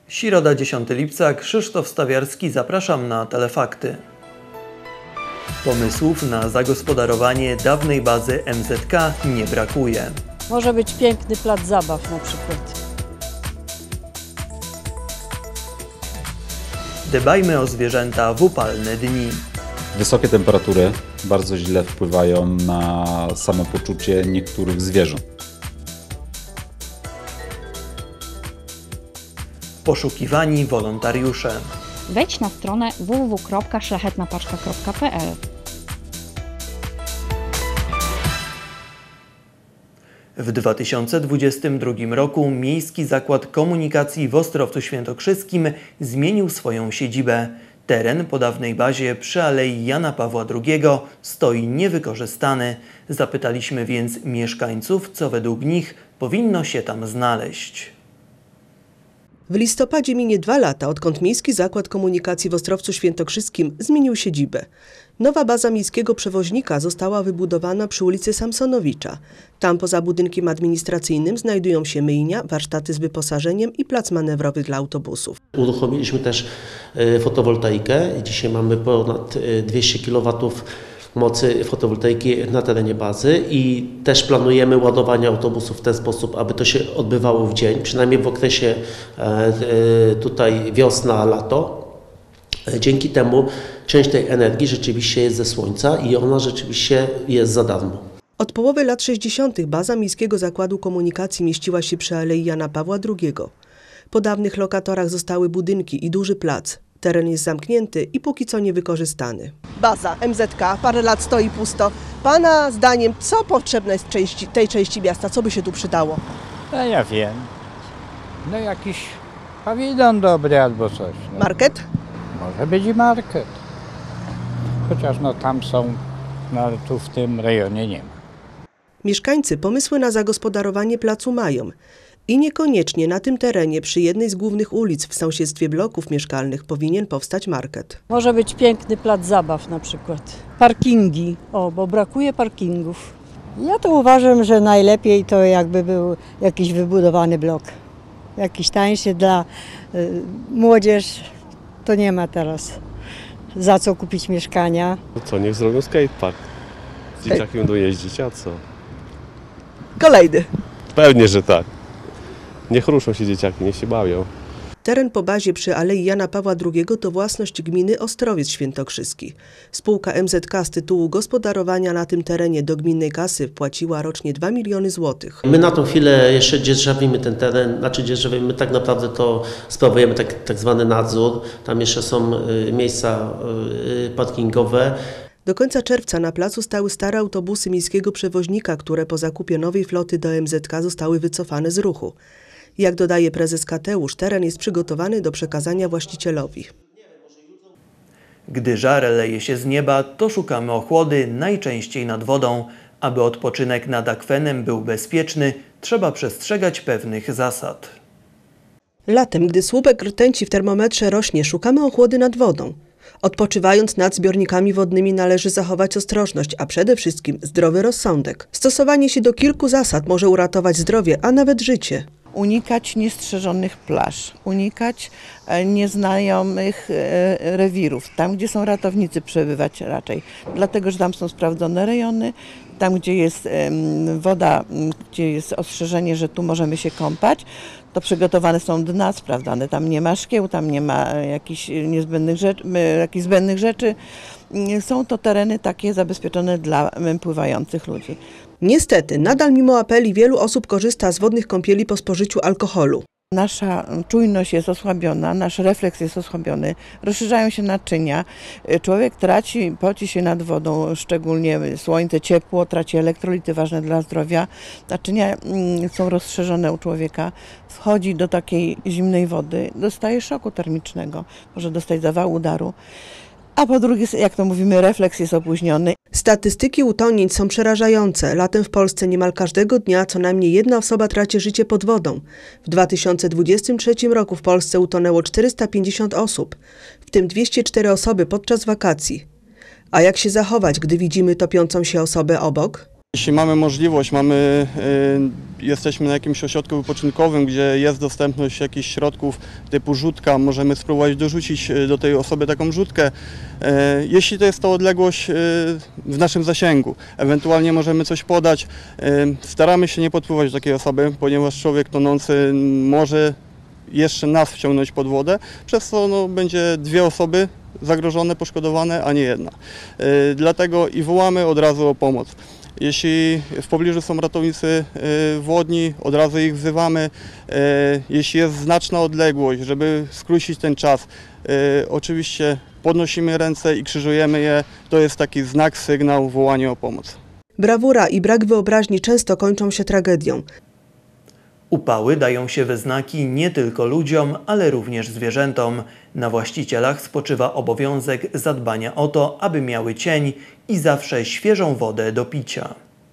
Środa 10 lipca, Krzysztof Stawiarski, zapraszam na Telefakty. Pomysłów na zagospodarowanie dawnej bazy MZK nie brakuje. Może być piękny plac zabaw na przykład. Dbajmy o zwierzęta w upalne dni. Wysokie temperatury bardzo źle wpływają na samopoczucie niektórych zwierząt. Poszukiwani wolontariusze. Wejdź na stronę www.szlachetnapaczka.pl. W 2022 roku Miejski Zakład Komunikacji w Ostrowcu Świętokrzyskim zmienił swoją siedzibę. Teren po dawnej bazie przy Alei Jana Pawła II stoi niewykorzystany. Zapytaliśmy więc mieszkańców, co według nich powinno się tam znaleźć. W listopadzie minie 2 lata, odkąd Miejski Zakład Komunikacji w Ostrowcu Świętokrzyskim zmienił siedzibę. Nowa baza miejskiego przewoźnika została wybudowana przy ulicy Samsonowicza. Tam poza budynkiem administracyjnym znajdują się myjnia, warsztaty z wyposażeniem i plac manewrowy dla autobusów. Uruchomiliśmy też fotowoltaikę. Dzisiaj mamy ponad 200 kW mocy fotowoltaiki na terenie bazy i też planujemy ładowanie autobusów w ten sposób, aby to się odbywało w dzień, przynajmniej w okresie tutaj wiosna, lato. Dzięki temu część tej energii rzeczywiście jest ze słońca i ona rzeczywiście jest za darmo. Od połowy lat 60. baza Miejskiego Zakładu Komunikacji mieściła się przy Alei Jana Pawła II. Po dawnych lokatorach zostały budynki i duży plac. Teren jest zamknięty i póki co niewykorzystany. Baza MZK parę lat stoi pusto. Pana zdaniem, co potrzebne jest tej części miasta? Co by się tu przydało? No ja wiem. No jakiś pawilon dobry albo coś. No. Market? Może być i market. Chociaż no tam są, no ale tu w tym rejonie nie ma. Mieszkańcy pomysły na zagospodarowanie placu mają. I niekoniecznie na tym terenie przy jednej z głównych ulic w sąsiedztwie bloków mieszkalnych powinien powstać market. Może być piękny plac zabaw na przykład. Parkingi, bo brakuje parkingów. Ja to uważam, że najlepiej to jakby był jakiś wybudowany blok. Jakiś tańszy dla młodzież, to nie ma teraz za co kupić mieszkania. No co, niech zrobią skatepark. Z dzieciaki będą jeździć, a co? Kolejny. Pewnie, że tak. Niech ruszą się dzieciaki, niech się bawią. Teren po bazie przy Alei Jana Pawła II to własność gminy Ostrowiec Świętokrzyski. Spółka MZK z tytułu gospodarowania na tym terenie do gminnej kasy wpłaciła rocznie 2 miliony złotych. My na tą chwilę jeszcze dzierżawimy ten teren, my tak naprawdę to sprawujemy tak zwany nadzór. Tam jeszcze są miejsca parkingowe. Do końca czerwca na placu stały stare autobusy miejskiego przewoźnika, które po zakupie nowej floty do MZK zostały wycofane z ruchu. Jak dodaje prezes Kateusz, teren jest przygotowany do przekazania właścicielowi. Gdy żar leje się z nieba, to szukamy ochłody, najczęściej nad wodą. Aby odpoczynek nad akwenem był bezpieczny, trzeba przestrzegać pewnych zasad. Latem, gdy słupek rtęci w termometrze rośnie, szukamy ochłody nad wodą. Odpoczywając nad zbiornikami wodnymi należy zachować ostrożność, a przede wszystkim zdrowy rozsądek. Stosowanie się do kilku zasad może uratować zdrowie, a nawet życie. Unikać niestrzeżonych plaż, unikać nieznajomych rewirów, tam gdzie są ratownicy przebywać raczej, dlatego że tam są sprawdzone rejony, tam gdzie jest woda, gdzie jest ostrzeżenie, że tu możemy się kąpać, to przygotowane są dna, sprawdzane, tam nie ma szkieł, tam nie ma jakichś zbędnych rzeczy. Są to tereny takie zabezpieczone dla pływających ludzi. Niestety, nadal mimo apeli wielu osób korzysta z wodnych kąpieli po spożyciu alkoholu. Nasza czujność jest osłabiona, nasz refleks jest osłabiony, rozszerzają się naczynia, człowiek poci się nad wodą, szczególnie słońce, ciepło, traci elektrolity ważne dla zdrowia, naczynia są rozszerzone u człowieka, wchodzi do takiej zimnej wody, dostaje szoku termicznego, może dostać zawału udaru. A po drugie, jak to mówimy, refleks jest opóźniony. Statystyki utonięć są przerażające. Latem w Polsce niemal każdego dnia co najmniej jedna osoba traci życie pod wodą. W 2023 roku w Polsce utonęło 450 osób, w tym 204 osoby podczas wakacji. A jak się zachować, gdy widzimy topiącą się osobę obok? Jeśli mamy możliwość, jesteśmy na jakimś ośrodku wypoczynkowym, gdzie jest dostępność jakichś środków typu rzutka, możemy spróbować dorzucić do tej osoby taką rzutkę, jeśli to jest to odległość w naszym zasięgu. Ewentualnie możemy coś podać. Staramy się nie podpływać do takiej osoby, ponieważ człowiek tonący może jeszcze nas wciągnąć pod wodę, przez co będzie 2 osoby zagrożone, poszkodowane, a nie jedna. Dlatego i wołamy od razu o pomoc. Jeśli w pobliżu są ratownicy wodni, od razu ich wzywamy. Jeśli jest znaczna odległość, żeby skrócić ten czas, oczywiście podnosimy ręce i krzyżujemy je. To jest taki znak, sygnał, wołanie o pomoc. Brawura i brak wyobraźni często kończą się tragedią. Upały dają się we znaki nie tylko ludziom, ale również zwierzętom. Na właścicielach spoczywa obowiązek zadbania o to, aby miały cień i zawsze świeżą wodę do picia.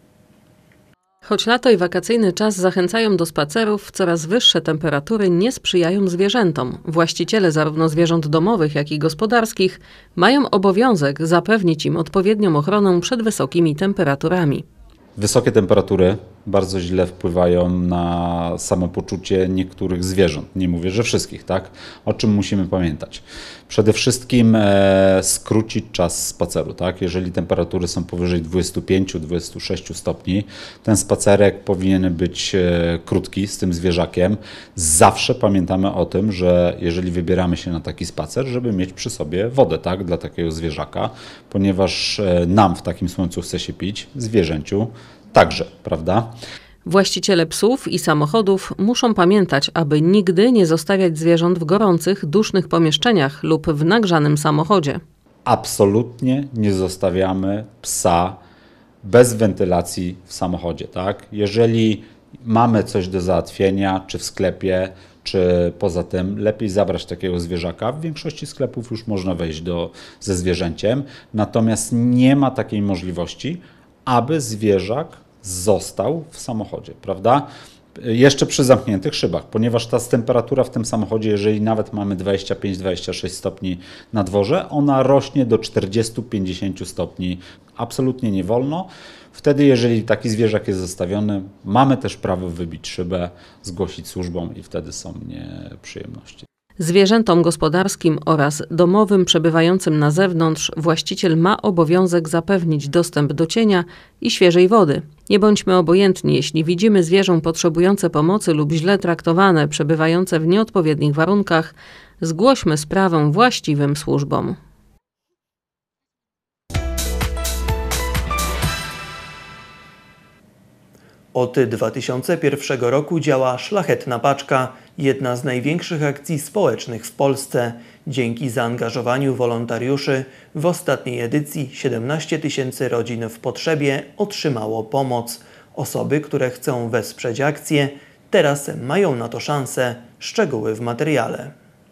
Choć lato i wakacyjny czas zachęcają do spacerów, coraz wyższe temperatury nie sprzyjają zwierzętom. Właściciele zarówno zwierząt domowych, jak i gospodarskich mają obowiązek zapewnić im odpowiednią ochronę przed wysokimi temperaturami. Wysokie temperatury bardzo źle wpływają na samopoczucie niektórych zwierząt. Nie mówię, że wszystkich, tak? O czym musimy pamiętać? Przede wszystkim skrócić czas spaceru, tak? Jeżeli temperatury są powyżej 25-26 stopni, ten spacerek powinien być krótki z tym zwierzakiem. Zawsze pamiętamy o tym, że jeżeli wybieramy się na taki spacer, żeby mieć przy sobie wodę, tak? Dla takiego zwierzaka, ponieważ nam w takim słońcu chce się pić, zwierzęciu także, prawda? Właściciele psów i samochodów muszą pamiętać, aby nigdy nie zostawiać zwierząt w gorących, dusznych pomieszczeniach lub w nagrzanym samochodzie. Absolutnie nie zostawiamy psa bez wentylacji w samochodzie, tak? Jeżeli mamy coś do załatwienia, czy w sklepie, czy poza tym, lepiej zabrać takiego zwierzaka. W większości sklepów już można wejść ze zwierzęciem, natomiast nie ma takiej możliwości, aby zwierzak został w samochodzie, prawda? Jeszcze przy zamkniętych szybach, ponieważ ta temperatura w tym samochodzie, jeżeli nawet mamy 25-26 stopni na dworze, ona rośnie do 40-50 stopni. Absolutnie nie wolno. Wtedy, jeżeli taki zwierzak jest zostawiony, mamy też prawo wybić szybę, zgłosić służbom i wtedy są nieprzyjemności. Zwierzętom gospodarskim oraz domowym przebywającym na zewnątrz właściciel ma obowiązek zapewnić dostęp do cienia i świeżej wody. Nie bądźmy obojętni, jeśli widzimy zwierzę potrzebujące pomocy lub źle traktowane, przebywające w nieodpowiednich warunkach, zgłośmy sprawę właściwym służbom. Od 2001 roku działa Szlachetna Paczka, jedna z największych akcji społecznych w Polsce. Dzięki zaangażowaniu wolontariuszy w ostatniej edycji 17 000 rodzin w potrzebie otrzymało pomoc. Osoby, które chcą wesprzeć akcję, teraz mają na to szansę. Szczegóły w materiale.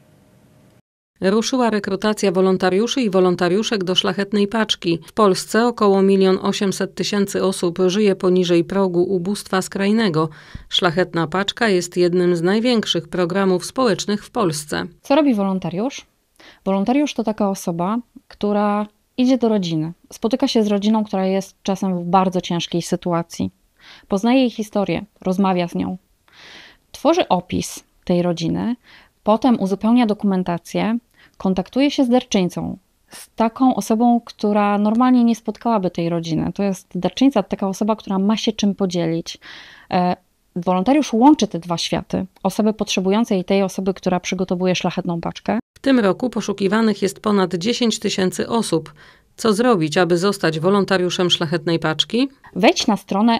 Ruszyła rekrutacja wolontariuszy i wolontariuszek do Szlachetnej Paczki. W Polsce około 1 800 000 osób żyje poniżej progu ubóstwa skrajnego. Szlachetna Paczka jest jednym z największych programów społecznych w Polsce. Co robi wolontariusz? Wolontariusz to taka osoba, która idzie do rodziny. Spotyka się z rodziną, która jest czasem w bardzo ciężkiej sytuacji. Poznaje jej historię, rozmawia z nią. Tworzy opis tej rodziny, potem uzupełnia dokumentację, kontaktuje się z darczyńcą, z taką osobą, która normalnie nie spotkałaby tej rodziny. To jest darczyńca, taka osoba, która ma się czym podzielić. Wolontariusz łączy te dwa światy, osoby potrzebujące i tej osoby, która przygotowuje Szlachetną Paczkę. W tym roku poszukiwanych jest ponad 10 000 osób. Co zrobić, aby zostać wolontariuszem Szlachetnej Paczki? Wejdź na stronę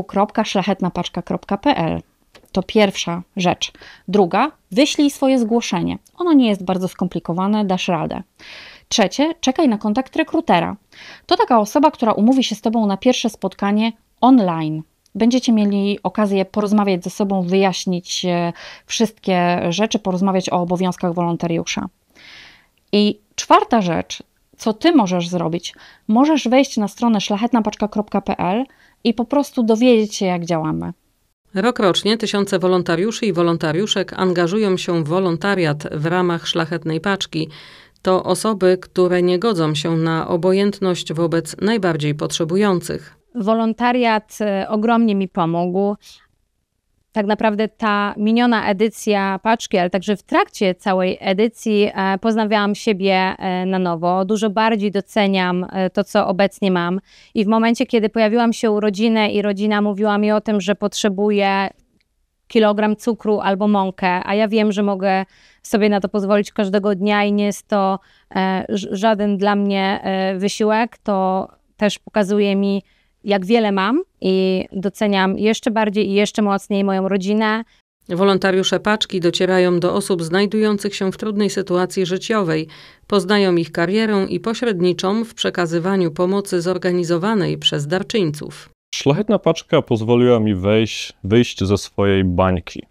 www.szlachetnapaczka.pl. To pierwsza rzecz. Druga, wyślij swoje zgłoszenie. Ono nie jest bardzo skomplikowane, dasz radę. Trzecie, czekaj na kontakt rekrutera. To taka osoba, która umówi się z Tobą na pierwsze spotkanie online. Będziecie mieli okazję porozmawiać ze sobą, wyjaśnić wszystkie rzeczy, porozmawiać o obowiązkach wolontariusza. I czwarta rzecz, co Ty możesz zrobić? Możesz wejść na stronę szlachetnapaczka.pl i po prostu dowiedzieć się, jak działamy. Rokrocznie tysiące wolontariuszy i wolontariuszek angażują się w wolontariat w ramach Szlachetnej Paczki. To osoby, które nie godzą się na obojętność wobec najbardziej potrzebujących. Wolontariat ogromnie mi pomógł. Tak naprawdę ta miniona edycja paczki, ale także w trakcie całej edycji poznawałam siebie na nowo. Dużo bardziej doceniam to, co obecnie mam. I w momencie, kiedy pojawiłam się u rodziny i rodzina mówiła mi o tym, że potrzebuje kilogram cukru albo mąkę, a ja wiem, że mogę sobie na to pozwolić każdego dnia i nie jest to żaden dla mnie wysiłek, to też pokazuje mi, jak wiele mam i doceniam jeszcze bardziej i jeszcze mocniej moją rodzinę. Wolontariusze paczki docierają do osób znajdujących się w trudnej sytuacji życiowej, poznają ich karierę i pośredniczą w przekazywaniu pomocy zorganizowanej przez darczyńców. Szlachetna paczka pozwoliła mi wyjść ze swojej bańki.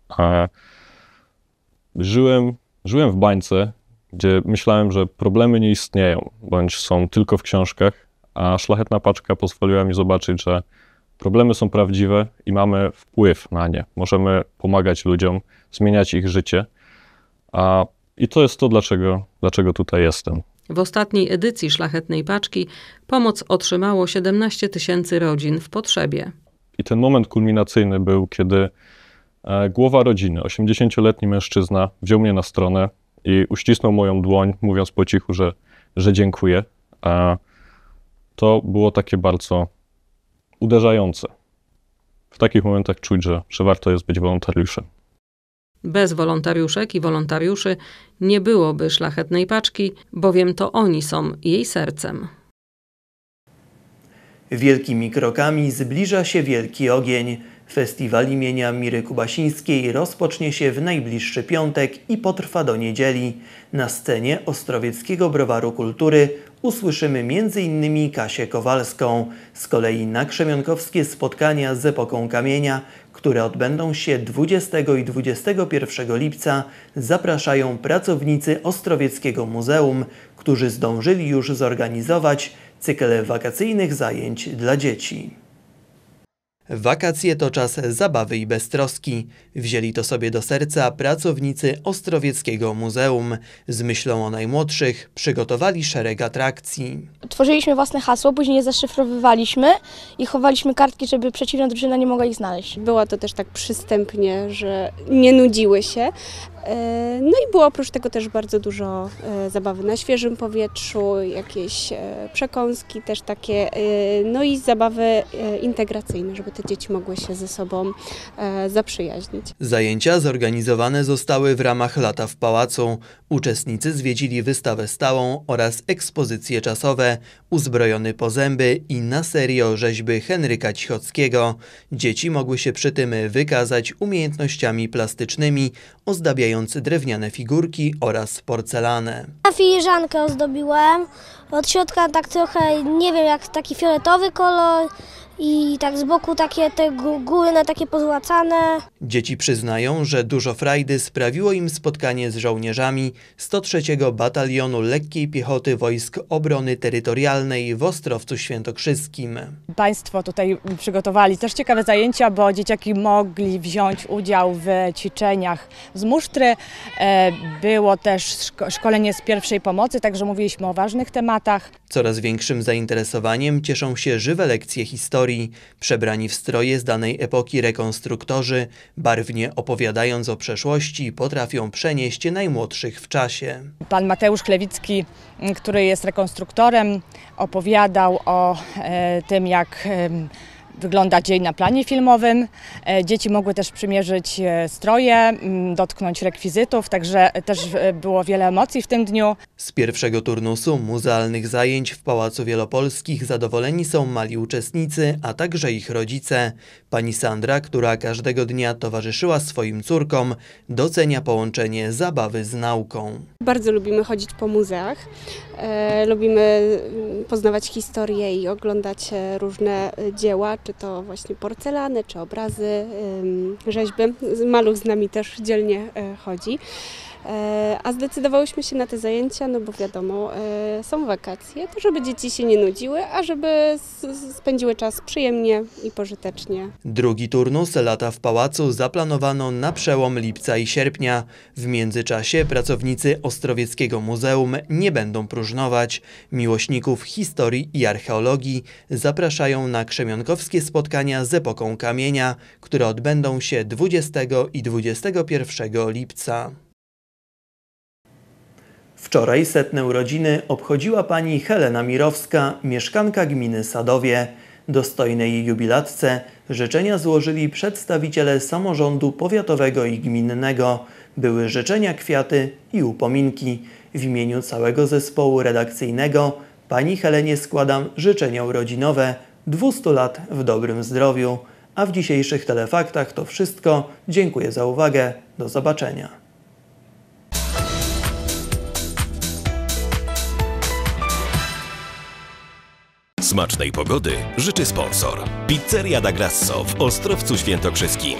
Żyłem w bańce, gdzie myślałem, że problemy nie istnieją, bądź są tylko w książkach, a szlachetna paczka pozwoliła mi zobaczyć, że problemy są prawdziwe i mamy wpływ na nie. Możemy pomagać ludziom, zmieniać ich życie. I to jest to, dlaczego tutaj jestem. W ostatniej edycji Szlachetnej Paczki pomoc otrzymało 17 000 rodzin w potrzebie. I ten moment kulminacyjny był, kiedy głowa rodziny, 80-letni mężczyzna, wziął mnie na stronę i uścisnął moją dłoń, mówiąc po cichu, że dziękuję. To było takie bardzo uderzające. W takich momentach czuć, że warto jest być wolontariuszem. Bez wolontariuszek i wolontariuszy nie byłoby Szlachetnej Paczki, bowiem to oni są jej sercem. Wielkimi krokami zbliża się Wielki Ogień. Festiwal imienia Miry Kubasińskiej rozpocznie się w najbliższy piątek i potrwa do niedzieli. Na scenie Ostrowieckiego Browaru Kultury usłyszymy m.in. Kasię Kowalską. Z kolei na krzemionkowskie spotkania z epoką kamienia, które odbędą się 20 i 21 lipca, zapraszają pracownicy Ostrowieckiego Muzeum, którzy zdążyli już zorganizować cykl wakacyjnych zajęć dla dzieci. Wakacje to czas zabawy i beztroski. Wzięli to sobie do serca pracownicy Ostrowieckiego Muzeum. Z myślą o najmłodszych przygotowali szereg atrakcji. Tworzyliśmy własne hasło, później je zaszyfrowywaliśmy i chowaliśmy kartki, żeby przeciwna drużyna nie mogła ich znaleźć. Było to też tak przystępnie, że nie nudziły się. No i było oprócz tego też bardzo dużo zabawy na świeżym powietrzu, jakieś przekąski też takie, no i zabawy integracyjne, żeby te dzieci mogły się ze sobą zaprzyjaźnić. Zajęcia zorganizowane zostały w ramach Lata w Pałacu. Uczestnicy zwiedzili wystawę stałą oraz ekspozycje czasowe, uzbrojony po zęby i na serio rzeźby Henryka Cichockiego. Dzieci mogły się przy tym wykazać umiejętnościami plastycznymi, ozdabiając drewniane figurki oraz porcelanę. Filiżankę ozdobiłem, od środka tak trochę, nie wiem, jak taki fioletowy kolor i tak z boku takie te górne, takie pozłacane. Dzieci przyznają, że dużo frajdy sprawiło im spotkanie z żołnierzami 103 Batalionu Lekkiej Piechoty Wojsk Obrony Terytorialnej w Ostrowcu Świętokrzyskim. Państwo tutaj przygotowali też ciekawe zajęcia, bo dzieciaki mogli wziąć udział w ćwiczeniach z musztry. Było też szkolenie z pierwszej pomocy, także mówiliśmy o ważnych tematach. Coraz większym zainteresowaniem cieszą się żywe lekcje historii. Przebrani w stroje z danej epoki rekonstruktorzy, barwnie opowiadając o przeszłości, potrafią przenieść najmłodszych w czasie. Pan Mateusz Klewicki, który jest rekonstruktorem, opowiadał o tym, jak wygląda dzień na planie filmowym. Dzieci mogły też przymierzyć stroje, dotknąć rekwizytów, także też było wiele emocji w tym dniu. Z pierwszego turnusu muzealnych zajęć w Pałacu Wielopolskich zadowoleni są mali uczestnicy, a także ich rodzice. Pani Sandra, która każdego dnia towarzyszyła swoim córkom, docenia połączenie zabawy z nauką. Bardzo lubimy chodzić po muzeach, lubimy poznawać historię i oglądać różne dzieła, czy to właśnie porcelany, czy obrazy, rzeźby. Maluch z nami też dzielnie chodzi. A zdecydowałyśmy się na te zajęcia, no bo wiadomo, są wakacje, to żeby dzieci się nie nudziły, a żeby spędziły czas przyjemnie i pożytecznie. Drugi turnus Lata w Pałacu zaplanowano na przełom lipca i sierpnia. W międzyczasie pracownicy Ostrowieckiego Muzeum nie będą próżnować. Miłośników historii i archeologii zapraszają na krzemionkowskie spotkania z epoką kamienia, które odbędą się 20 i 21 lipca. Wczoraj 100. urodziny obchodziła pani Helena Mirowska, mieszkanka gminy Sadowie. Dostojnej jubilatce życzenia złożyli przedstawiciele samorządu powiatowego i gminnego. Były życzenia, kwiaty i upominki. W imieniu całego zespołu redakcyjnego pani Helenie składam życzenia urodzinowe, 200 lat w dobrym zdrowiu. A w dzisiejszych telefaktach to wszystko. Dziękuję za uwagę. Do zobaczenia. Smacznej pogody życzy sponsor. Pizzeria da Grasso w Ostrowcu Świętokrzyskim.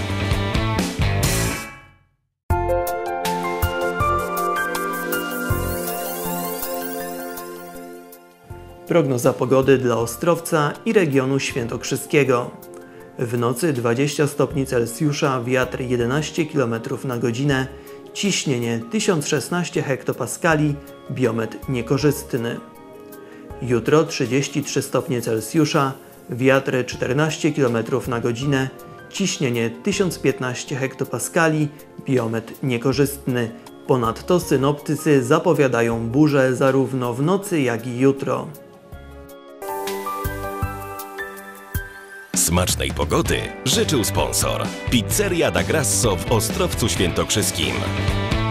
Prognoza pogody dla Ostrowca i regionu świętokrzyskiego. W nocy 20 stopni Celsjusza, wiatr 11 km na godzinę, ciśnienie 1016 hektopaskali, biometr niekorzystny. Jutro 33 stopnie Celsjusza, wiatr 14 km na godzinę, ciśnienie 1015 hektopaskali, biometr niekorzystny. Ponadto synoptycy zapowiadają burze zarówno w nocy, jak i jutro. Smacznej pogody życzył sponsor. Pizzeria da Grasso w Ostrowcu Świętokrzyskim.